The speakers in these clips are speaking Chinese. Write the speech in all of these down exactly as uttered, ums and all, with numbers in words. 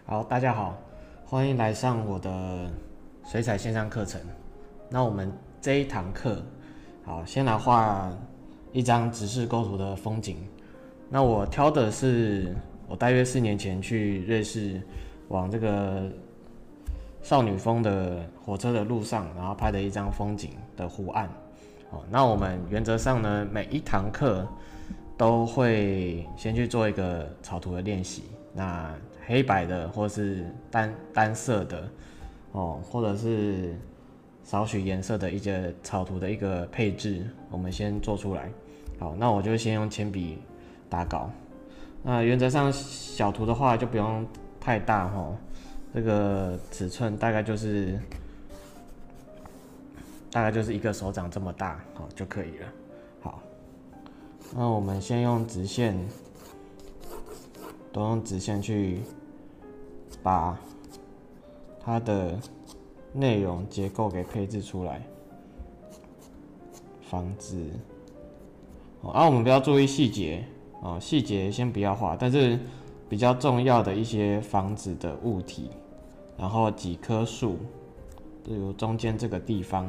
好，大家好，欢迎来上我的水彩线上课程。那我们这一堂课，好，先来画一张直视构图的风景。那我挑的是我大约四年前去瑞士往这个少女峰的火车的路上，然后拍的一张风景的湖岸。好，那我们原则上呢，每一堂课都会先去做一个草图的练习。那黑白的或是单单色的哦，或者是少许颜色的一些草图的一个配置，我们先做出来。好，那我就先用铅笔打稿。那原则上小图的话就不用太大哈，这个尺寸大概就是大概就是一个手掌这么大，好就可以了。好，那我们先用直线，都用直线去把它的内容结构给配置出来，房子。哦，啊，我们不要注意细节哦，细节先不要画，但是比较重要的一些房子的物体，然后几棵树，例如中间这个地方，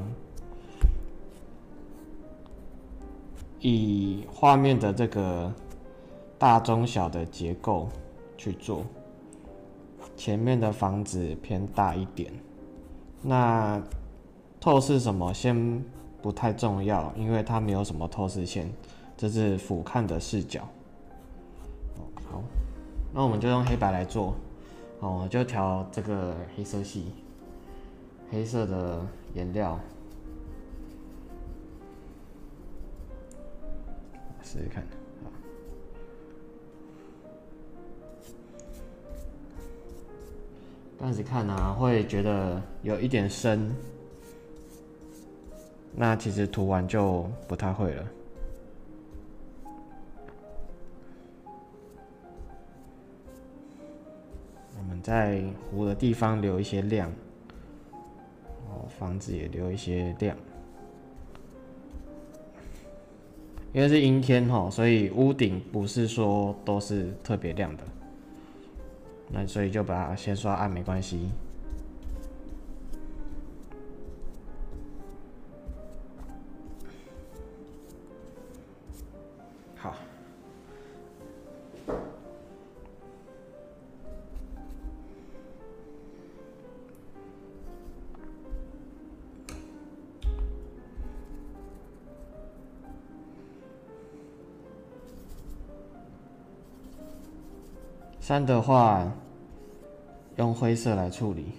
以画面的这个大中小的结构去做。前面的房子偏大一点，那透视什么先不太重要，因为它没有什么透视线，这是俯瞰的视角。好，那我们就用黑白来做，哦，就调这个黑色系，黑色的颜料，试试看。刚开始看啊，会觉得有一点深，那其实涂完就不太会了。我们在湖的地方留一些亮，哦，房子也留一些亮。因为是阴天吼，所以屋顶不是说都是特别亮的。那所以就把它先刷暗没关系。好，山的话用灰色来处理。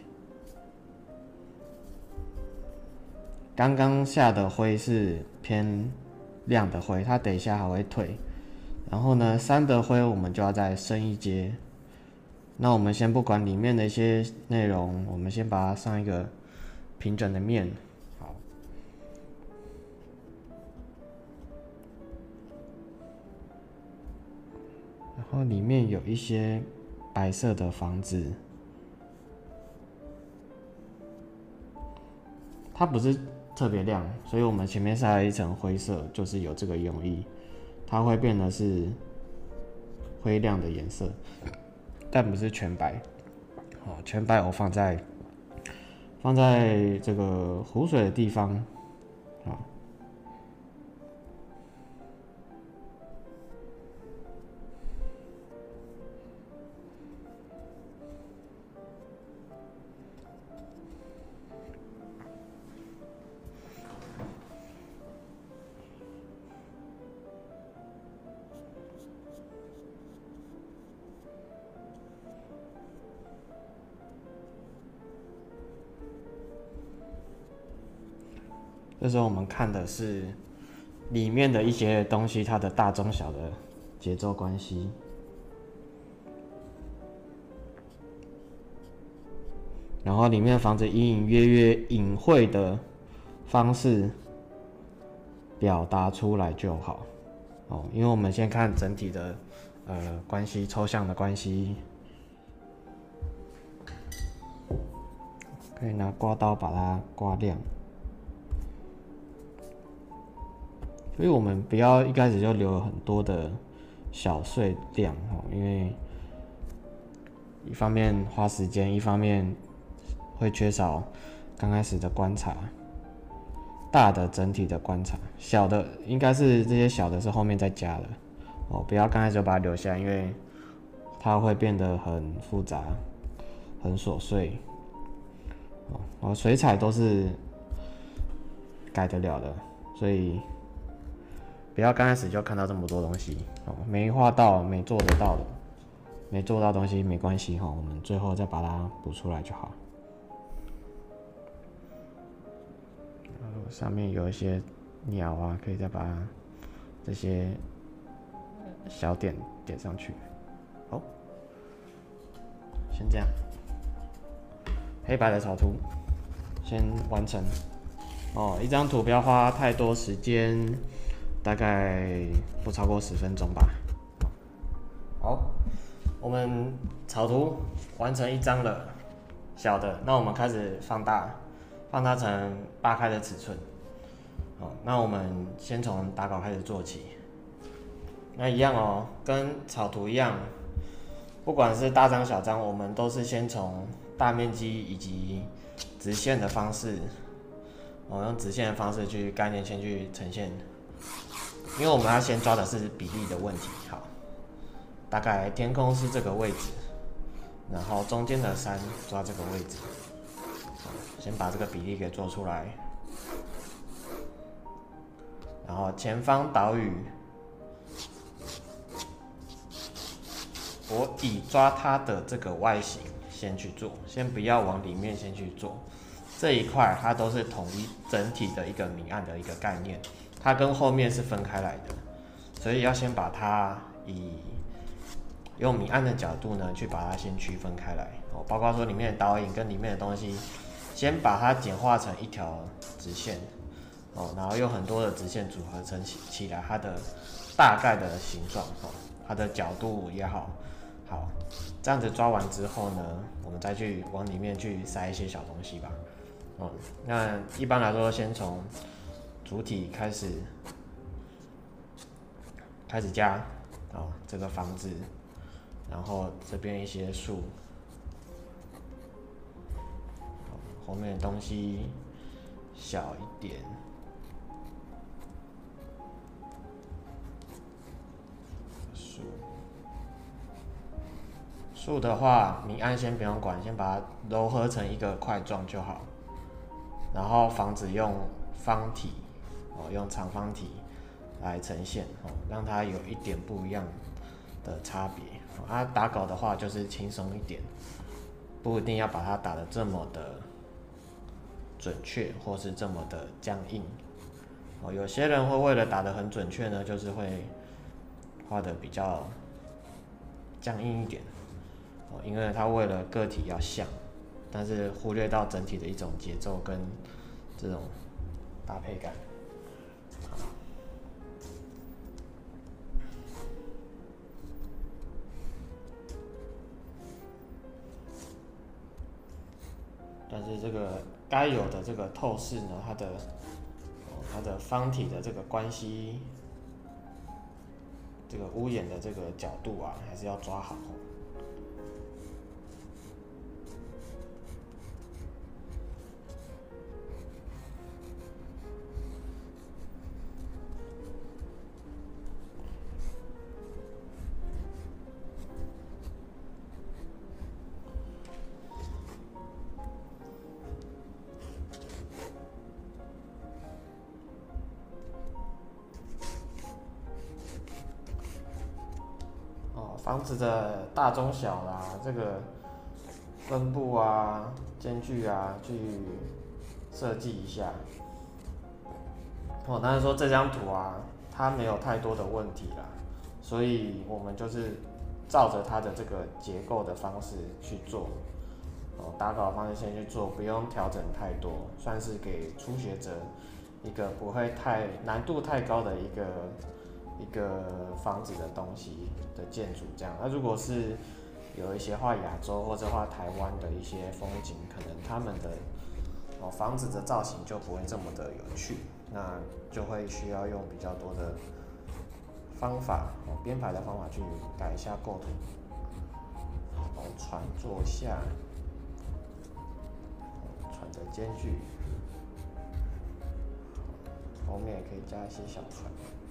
刚刚下的灰是偏亮的灰，它等一下还会退。然后呢，山的灰我们就要再深一阶。那我们先不管里面的一些内容，我们先把它上一个平整的面。好，然后里面有一些白色的房子，它不是特别亮，所以我们前面下了一层灰色，就是有这个用意，它会变得是灰亮的颜色，但不是全白。好，全白我放在放在这个湖水的地方，好。这时候我们看的是里面的一些东西，它的大中小的节奏关系。然后里面的房子隐隐约约、隐晦的方式表达出来就好。哦，因为我们先看整体的呃关系，抽象的关系，可以拿刮刀把它刮亮。所以我们不要一开始就留很多的小碎亮，因为一方面花时间，一方面会缺少刚开始的观察，大的整体的观察，小的应该是这些小的是后面再加的哦，不要刚开始就把它留下，因为它会变得很复杂、很琐碎哦。水彩都是改得了的，所以不要刚开始就看到这么多东西哦，没画到、没做得到的。没做到东西没关系哈，我们最后再把它补出来就好。然后上面有一些鸟啊，可以再把这些小点点上去。好，先这样，黑白的草图先完成。哦，一张图不要花太多时间，大概不超过十分钟吧。好。我们草图完成一张了，小的，那我们开始放大，放大成八开的尺寸。好，那我们先从打稿开始做起。那一样哦，跟草图一样，不管是大张小张，我们都是先从大面积以及直线的方式，哦，用直线的方式去概念先去呈现，因为我们要先抓的是比例的问题。好。大概天空是这个位置，然后中间的山抓这个位置，先把这个比例给做出来。然后前方岛屿，我以抓它的这个外形先去做，先不要往里面先去做。这一块它都是统一整体的一个明暗的一个概念，它跟后面是分开来的，所以要先把它以用明暗的角度呢，去把它先区分开来哦，包括说里面的导引跟里面的东西，先把它简化成一条直线哦，然后用很多的直线组合成起来它的大概的形状哦，它的角度也好，好，这样子抓完之后呢，我们再去往里面去塞一些小东西吧哦。那一般来说，先从主体开始开始加哦，这个房子。然后这边一些树，后面的东西小一点，树树的话，明暗先不用管，先把它糅合成一个块状就好。然后房子用方体哦，用长方体来呈现哦，让它有一点不一样的差别。啊，打稿的话就是轻松一点，不一定要把它打得这么的准确，或是这么的僵硬。哦，有些人会为了打得很准确呢，就是会画得比较僵硬一点。哦，因为他为了个体要像，但是忽略到整体的一种节奏跟这种搭配感。但是这个该有的这个透视呢，它的、哦、它的方体的这个关系，这个屋檐的这个角度啊，还是要抓好。房子的大中小啦，这个分布啊、间距啊，去设计一下。哦，但是说这张图啊，它没有太多的问题啦，所以我们就是照着它的这个结构的方式去做。哦，打稿的方式先去做，不用调整太多，算是给初学者一个不会太难度太高的一个。一个房子的东西的建筑这样，那如果是有一些画亚洲或者画台湾的一些风景，可能他们的哦房子的造型就不会这么的有趣，那就会需要用比较多的方法哦编排的方法去改一下构图。哦， 船坐下，船的间距，后面也可以加一些小船。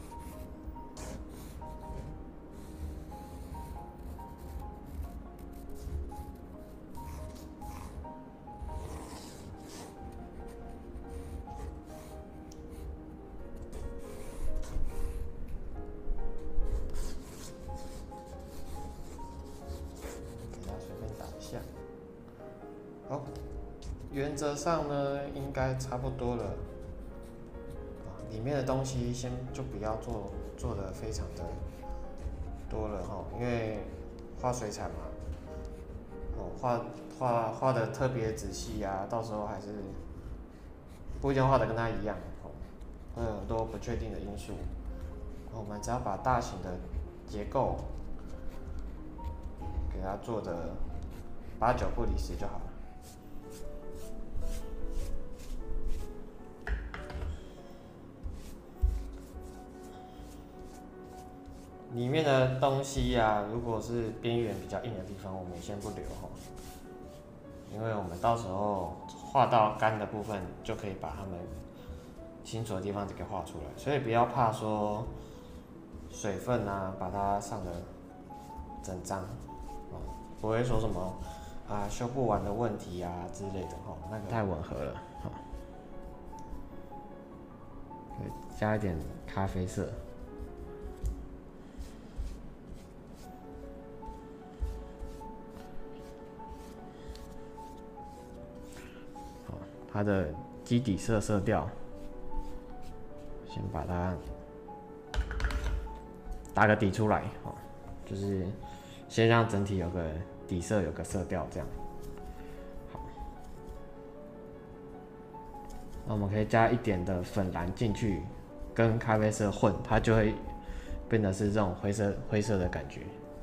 好，原则上呢，应该差不多了。里面的东西先就不要做做的非常的多了哈，因为画水彩嘛，哦，画画画的特别仔细啊，到时候还是不一定画的跟他一样，哦，会有很多不确定的因素。我们只要把大型的结构给它做的八九不离十就好了。里面的东西呀、啊，如果是边缘比较硬的地方，我们先不留哈，因为我们到时候画到干的部分，就可以把它们清楚的地方给画出来。所以不要怕说水分啊，把它上的整张，哦，不会说什么啊修不完的问题啊之类的哈，那个太吻合了哈。加一点咖啡色。它的基底色色调，先把它打个底出来，哦，就是先让整体有个底色，有个色调，这样。好，那我们可以加一点的粉蓝进去，跟咖啡色混，它就会变得是这种灰色灰色的感觉。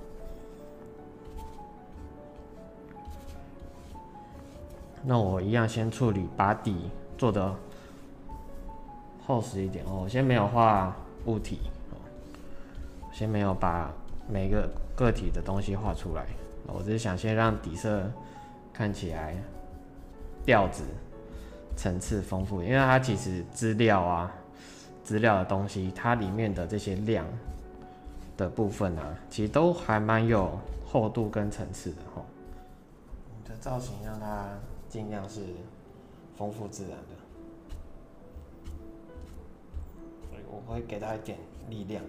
那我一样先处理，把底做的厚实一点哦。我先没有画物体，先没有把每个个体的东西画出来。我只是想先让底色看起来调子层次丰富，因为它其实资料啊、资料的东西，它里面的这些量的部分啊，其实都还蛮有厚度跟层次的哈。你的造型让它尽量是丰富自然的，所以我会给它一点力量。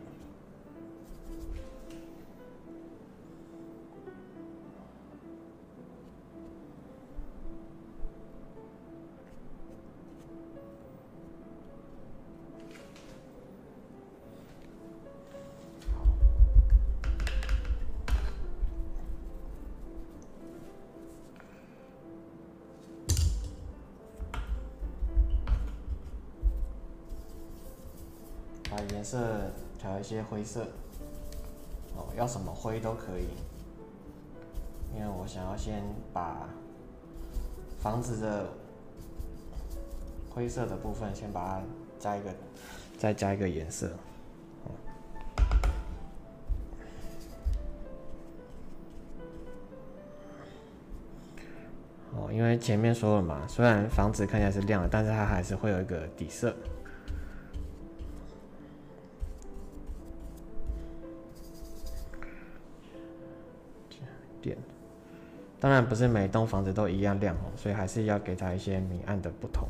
把颜色调一些灰色，哦，要什么灰都可以，因为我想要先把房子的灰色的部分先把它加一个，再加一个颜色，哦，因为前面说了嘛，虽然房子看起来是亮的，但是它还是会有一个底色。点，当然不是每栋房子都一样亮哦，所以还是要给它一些明暗的不同。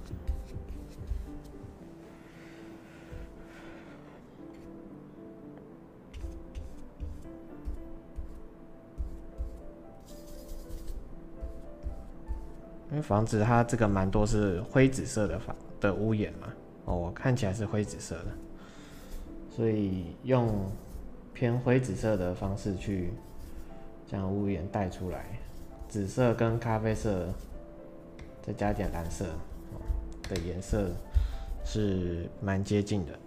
因为房子它这个蛮多是灰紫色的房的屋檐嘛，哦，我看起来是灰紫色的，所以用偏灰紫色的方式去将屋檐带出来，紫色跟咖啡色，再加点蓝色的颜色是蛮接近的。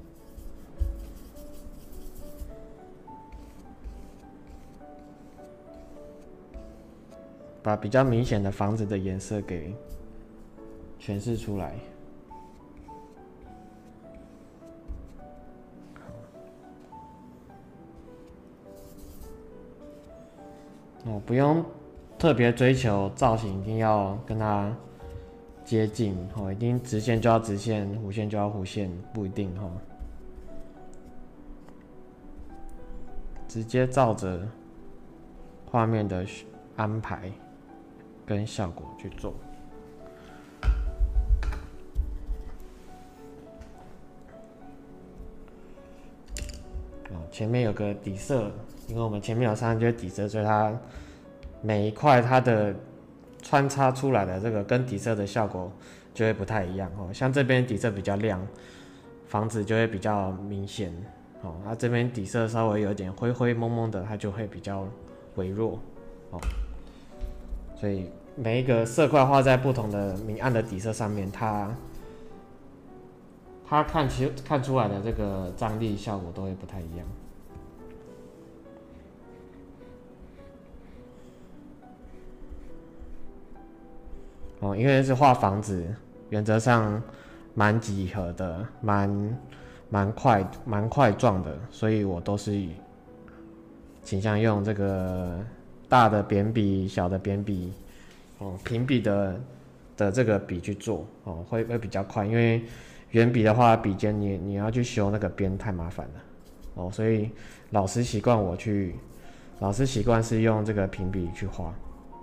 把比较明显的房子的颜色给诠释出来。 哦，不用特别追求造型一定要跟它接近哦，一定直线就要直线，弧线就要弧线，不一定哦。直接照着画面的安排跟效果去做。前面有个底色，因为我们前面有上就是底色，所以它每一块它的穿插出来的这个跟底色的效果就会不太一样哦。像这边底色比较亮，房子就会比较明显哦。它这边底色稍微有点灰灰蒙蒙的，它就会比较微弱哦。所以每一个色块画在不同的明暗的底色上面，它它看起看出来的这个张力效果都会不太一样。哦，因为是画房子，原则上蛮几何的，蛮蛮快蛮块状的，所以我都是倾向用这个大的扁笔、小的扁笔，哦，平笔的的这个笔去做，哦，会会比较快，因为圆笔的话，笔尖你你要去修那个边太麻烦了，哦，所以老师习惯我去，老师习惯是用这个平笔去画。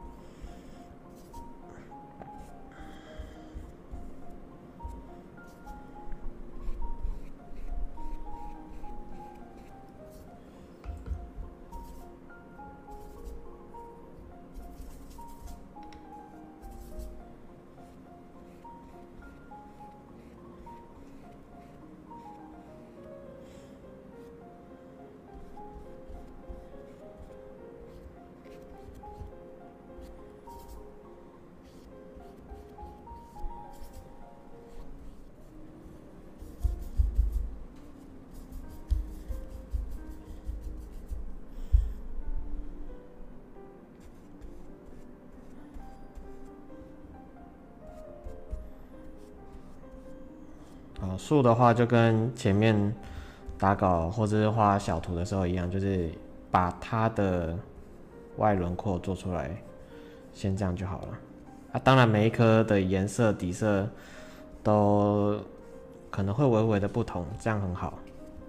好，树的话就跟前面打稿或者是画小图的时候一样，就是把它的外轮廓做出来，先这样就好了。啊，当然每一颗的颜色底色都可能会微微的不同，这样很好。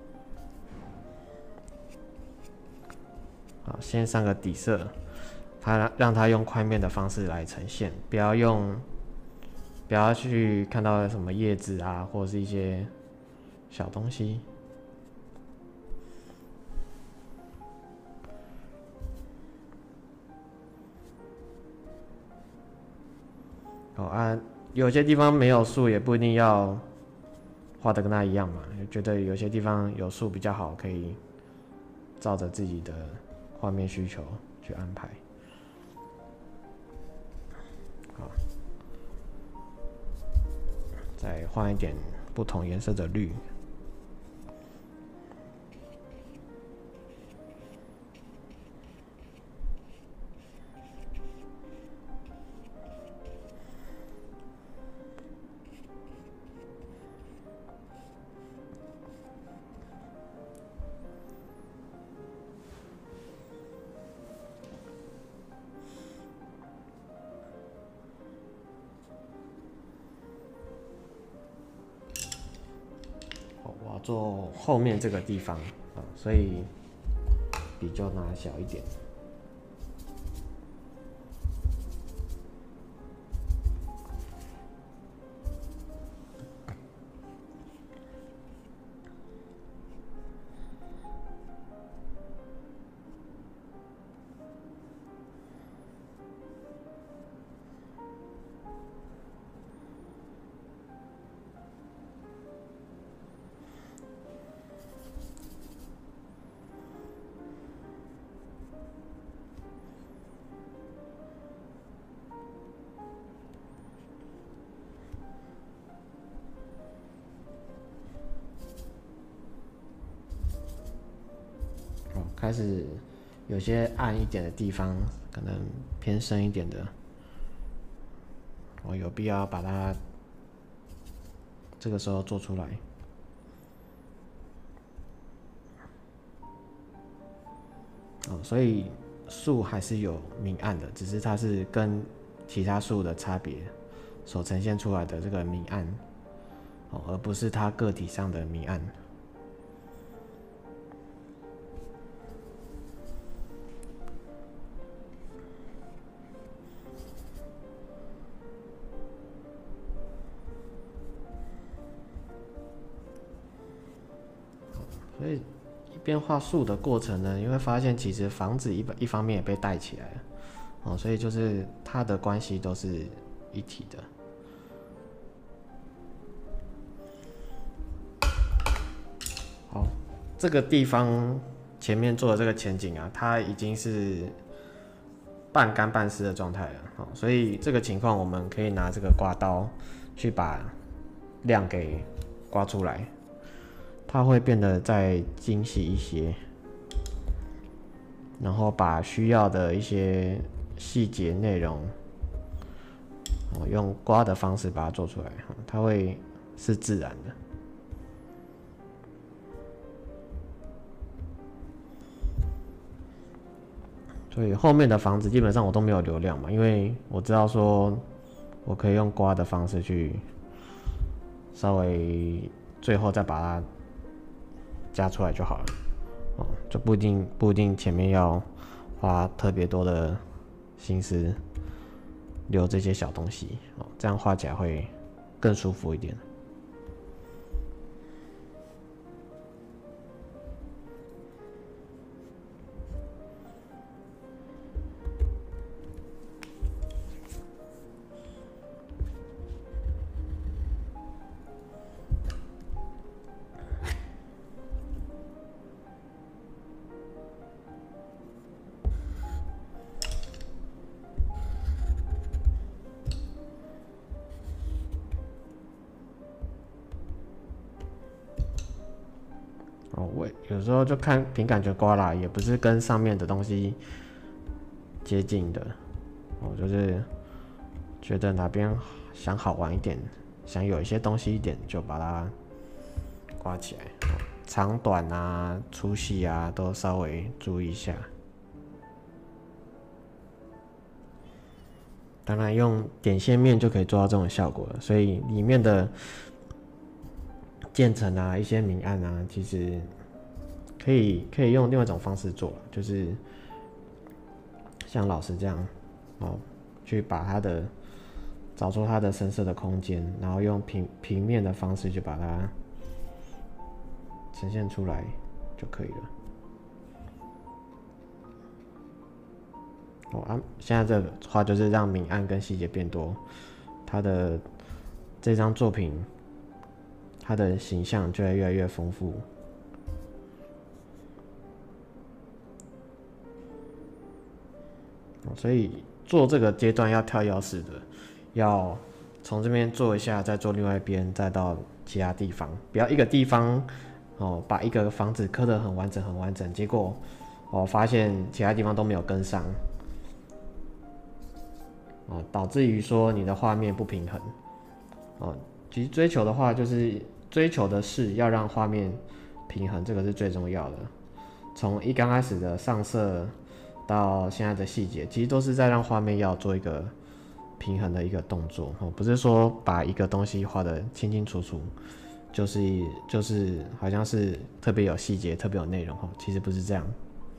好，先上个底色，它让它用块面的方式来呈现，不要用。不要去看到什么叶子啊，或者是一些小东西。哦啊，有些地方没有树，也不一定要画的跟它一样嘛。觉得有些地方有树比较好，可以照着自己的画面需求去安排。好。再换一点不同颜色的绿。我要做后面这个地方啊，所以笔就拿小一点。开始有些暗一点的地方，可能偏深一点的，我有必要把它这个时候做出来。哦，所以树还是有明暗的，只是它是跟其他树的差别所呈现出来的这个明暗，哦，而不是它个体上的明暗。所以一边画树的过程呢，你会发现其实房子一一方面也被带起来了，哦，所以就是它的关系都是一体的。好，这个地方前面做的这个前景啊，它已经是半干半湿的状态了，哦，所以这个情况我们可以拿这个刮刀去把亮给刮出来。它会变得再精细一些，然后把需要的一些细节内容，哦，用刮的方式把它做出来，它会是自然的。所以后面的房子基本上我都没有留亮嘛，因为我知道说我可以用刮的方式去稍微最后再把它加出来就好了，哦，就不一定不一定前面要花特别多的心思留这些小东西，哦，这样画起来会更舒服一点。哦，我有时候就看凭感觉刮啦，也不是跟上面的东西接近的，我就是觉得哪边想好玩一点，想有一些东西一点，就把它刮起来，长短啊、粗细啊都稍微注意一下。当然用点线面就可以做到这种效果了，所以里面的渐层啊、一些明暗啊，其实可以可以用另外一种方式做，就是像老师这样，哦，去把它的找出它的深色的空间，然后用平平面的方式就把它呈现出来就可以了。哦啊，现在这个画就是让明暗跟细节变多，它的这张作品，它的形象就会越来越丰富。所以做这个阶段要跳跃式的，要从这边做一下，再做另外一边，再到其他地方，不要一个地方哦把一个房子刻得很完整很完整，结果哦发现其他地方都没有跟上，哦导致于说你的画面不平衡，哦其实追求的话就是追求的是要让画面平衡，这个是最重要的。从一刚开始的上色到现在的细节，其实都是在让画面要做一个平衡的一个动作，不是说把一个东西画得清清楚楚，就是就是好像是特别有细节、特别有内容，其实不是这样。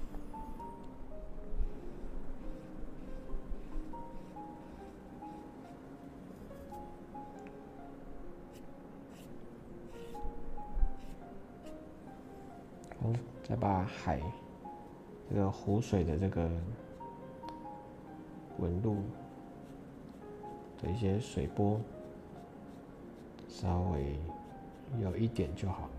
哦，再把海这个湖水的这个纹路的一些水波稍微有一点就好。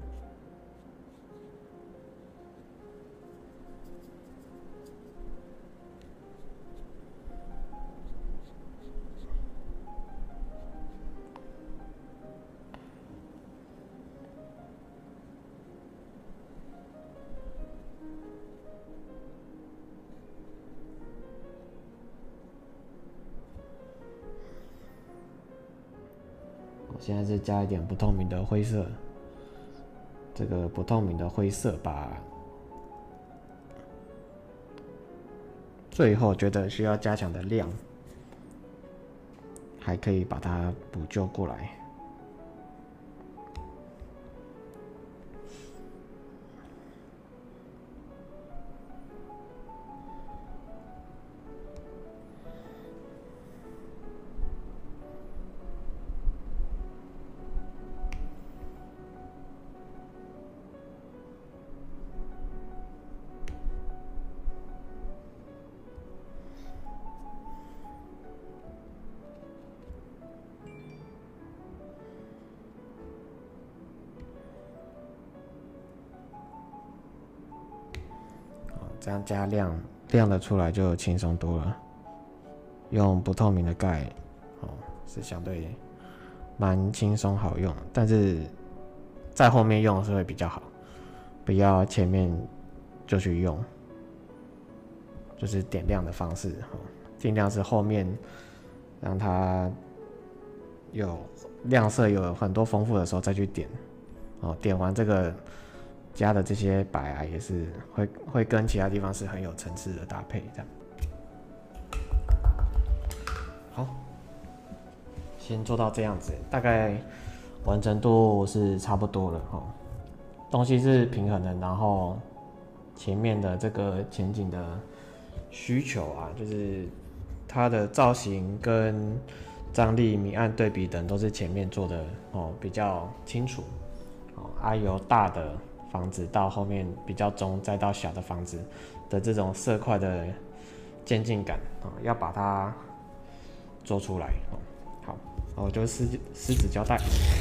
现在是加一点不透明的灰色，这个不透明的灰色把最后觉得需要加强的亮，还可以把它补救过来。这样加亮亮的出来就轻松多了。用不透明的盖，哦，是相对蛮轻松好用，但是在后面用是会比较好，不要前面就去用，就是点亮的方式，哦，尽量是后面让它有亮色有很多丰富的时候再去点，哦，点完这个。加的这些白啊，也是会会跟其他地方是很有层次的搭配，这样。好，先做到这样子，大概完成度是差不多了哈。东西是平衡的，然后前面的这个前景的需求啊，就是它的造型跟张力、明暗对比等都是前面做的哦比较清楚，哦，啊由大的。房子到后面比较中，再到小的房子的这种色块的渐进感啊，要把它做出来哦。好，我就撕撕纸胶带。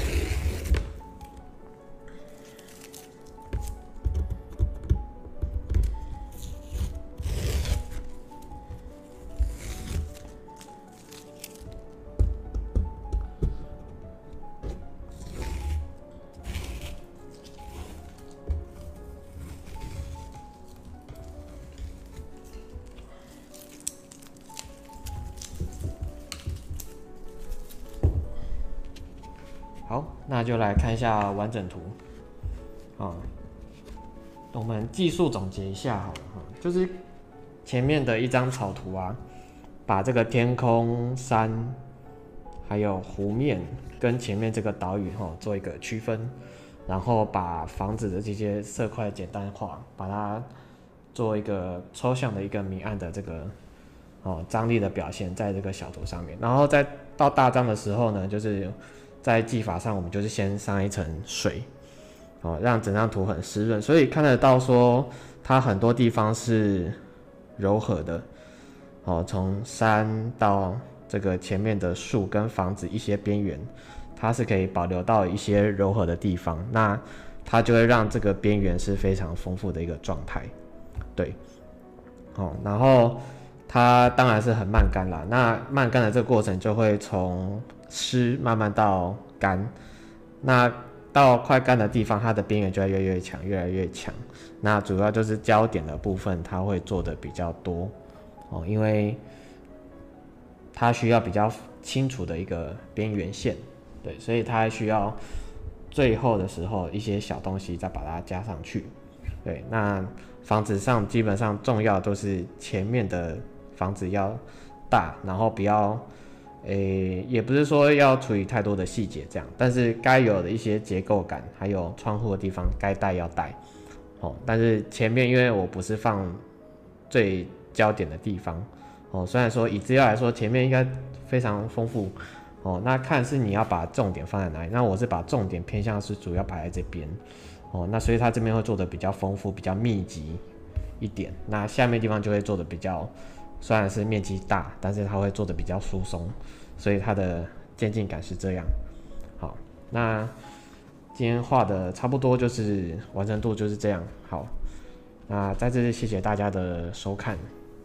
好，那就来看一下完整图。啊，我们技术总结一下好了哈，就是前面的一张草图啊，把这个天空、山，还有湖面跟前面这个岛屿哈做一个区分，然后把房子的这些色块简单化，把它做一个抽象的一个明暗的这个哦张力的表现在这个小图上面，然后再到大张的时候呢，就是在技法上我们就是先上一层水，哦，让整张图很湿润，所以看得到说它很多地方是柔和的，哦，从山到这个前面的树跟房子一些边缘，它是可以保留到一些柔和的地方，那它就会让这个边缘是非常丰富的一个状态，对，哦，然后它当然是很慢干啦，那慢干的这个过程就会从湿慢慢到干，那到快干的地方，它的边缘就会越来越强，越来越强。那主要就是焦点的部分，它会做的比较多哦，因为它需要比较清楚的一个边缘线，对，所以它需要最后的时候一些小东西再把它加上去。对，那房子上基本上重要都是前面的房子要大，然后不要。诶，也不是说要处理太多的细节这样，但是该有的一些结构感，还有窗户的地方该带要带，哦。但是前面因为我不是放最焦点的地方，哦，虽然说以资料来说前面应该非常丰富，哦，那看是你要把重点放在哪里，那我是把重点偏向是主要摆在这边，哦，那所以它这边会做的比较丰富，比较密集一点，那下面地方就会做的比较。虽然是面积大，但是它会做的比较疏松，所以它的渐进感是这样。好，那今天画的差不多就是完成度就是这样。好，那再次谢谢大家的收看。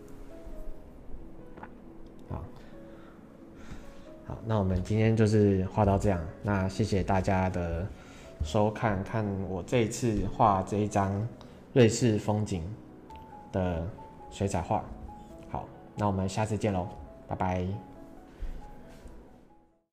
好，好，那我们今天就是画到这样。那谢谢大家的收看，看我这一次画这一张瑞士风景的水彩画。好，那我们下次见喽，拜拜。